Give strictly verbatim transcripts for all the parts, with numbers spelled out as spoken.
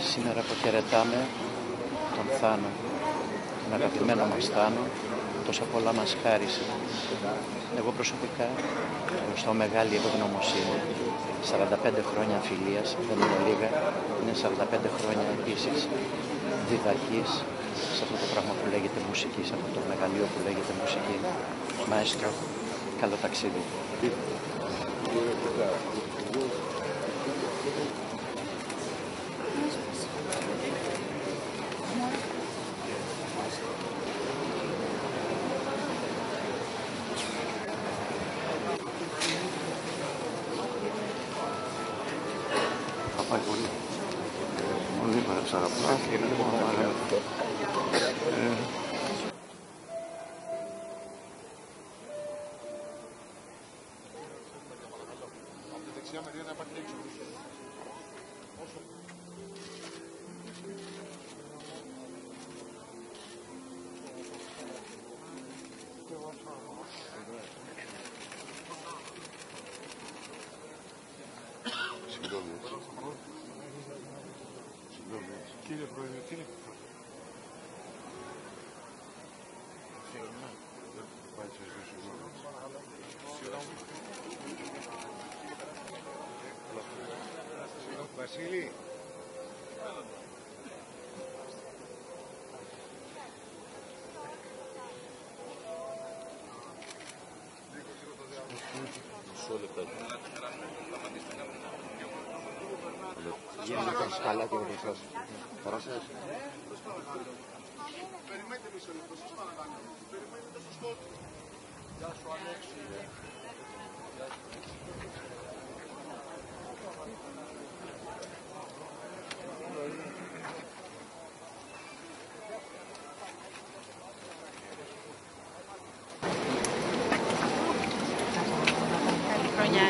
Σήμερα αποχαιρετάμε τον Θάνο, τον αγαπημένο μας Θάνο, τόσα πολλά μας χάρισε. Εγώ προσωπικά χρωστάω μεγάλη ευγνωμοσύνη. σαράντα πέντε χρόνια φιλίας, δεν είναι λίγα, είναι σαράντα πέντε χρόνια επίσης διδαχής σε αυτό το πράγμα που λέγεται μουσική, σε αυτό το μεγαλείο που λέγεται μουσική. Μαέστρο, καλό ταξίδι. Θα πάει πολύ. Πολύ παρέψα αγαπητά και είναι μόνο παρέα. Από τη δεξιά μεριά να υπάρχει έξω. Συγγνώμη. Συγγνώμη. Κύριε Πρόεδρε, τι είναι αυτό? Βασίλη. Μισό λεπτό. Γίνει να κάνεις καλά και να μπροστά σου. Χαρά σας. Περιμένετε μισό λεπτό, σας παρακαλώ. Περιμένετε στο σκότο. Γεια σου Αλέξη. Γεια σου. Καλή χρονιά.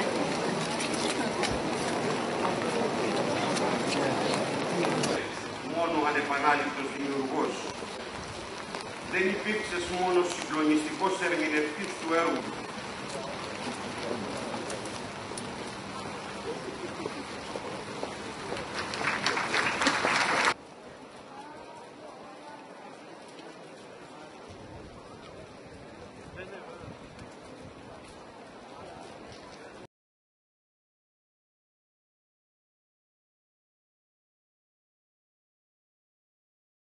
Μόνο ανεπανάληπτος δημιουργός. Δεν υπήρξες μόνο συγκλονιστικός ερμηνευτής του έργου.